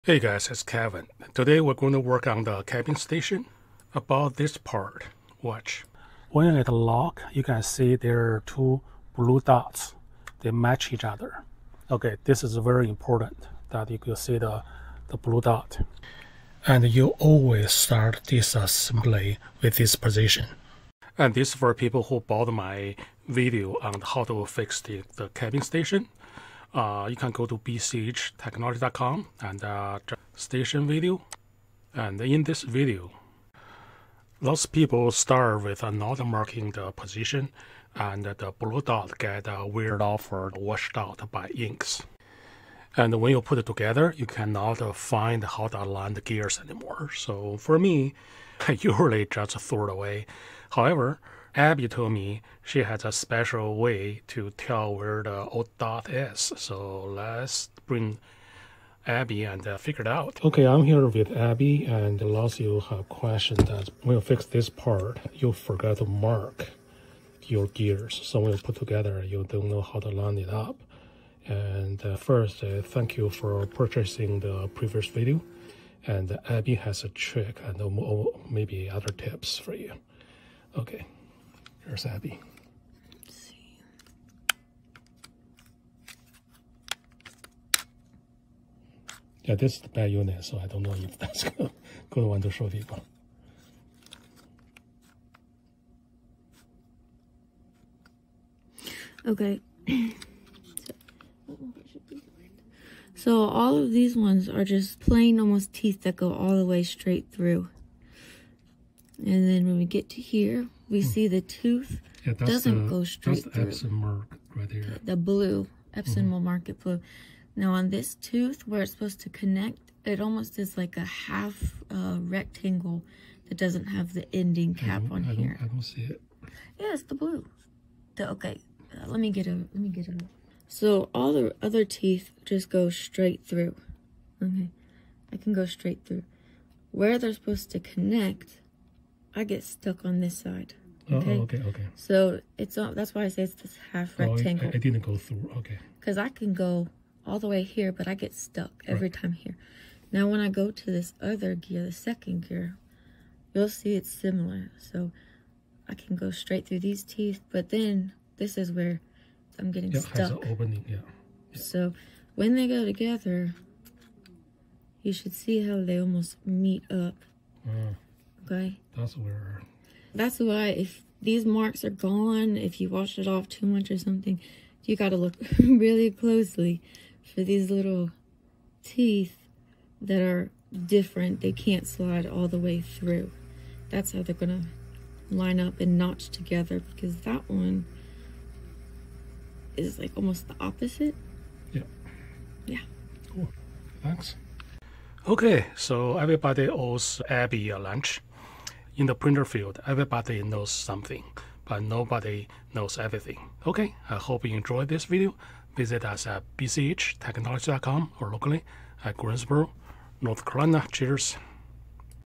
Hey guys, it's Kevin. Today we're going to work on the cabin station. About this part, watch. When it lock, you can see there are two blue dots. They match each other. Okay, this is very important that you can see the blue dot. And you always start this assembly with this position. And this is for people who bought my video on how to fix the cabin station. You can go to BCH Technologies.com and station video. And in this video, lots of people start with not marking the position, and the blue dot get weared off or washed out by inks. And when you put it together, you cannot find how to align the gears anymore. So for me, I usually just throw it away. However, Abby told me she has a special way to tell where the old dot is. So let's bring Abby and figure it out. Okay, I'm here with Abby, and lots of you have questioned that when you fix this part, you forgot to mark your gears. So when you put together, you don't know how to line it up. And first, thank you for purchasing the previous video. And Abby has a trick and maybe other tips for you. Okay, here's Abby. Let's see. Yeah, this is the bad unit, so I don't know if that's a good one to show people. Okay. So all of these ones are just plain almost teeth that go all the way straight through. And then when we get to here, we see the tooth doesn't go straight through. That's the Epson mark right here. The blue. Epson will mark it blue. Now on this tooth, where it's supposed to connect, it almost is like a half rectangle that doesn't have the ending cap on here. I don't see it. Yeah, it's the blue. Okay, let me get a. So all the other teeth just go straight through. Okay, I can go straight through. Where they're supposed to connect, I get stuck on this side. Okay. Oh, okay. So it's that's why I say it's this half rectangle. I didn't go through. Okay. Because I can go all the way here, but I get stuck every time here. Now when I go to this other gear, the second gear, you'll see it's similar. So I can go straight through these teeth, but then this is where I'm getting stuck. Has an opening, yeah. So when they go together, you should see how they almost meet up. Okay? That's why if these marks are gone, if you wash it off too much or something, you got to look really closely for these little teeth that are different. They can't slide all the way through. That's how they're going to line up and notch together, because that one is like almost the opposite. Yeah. Cool. Thanks. Okay, so everybody owes Abby a lunch. In the printer field, everybody knows something, but nobody knows everything. Okay, I hope you enjoyed this video. Visit us at bchtechnologies.com or locally at Greensboro, North Carolina. Cheers.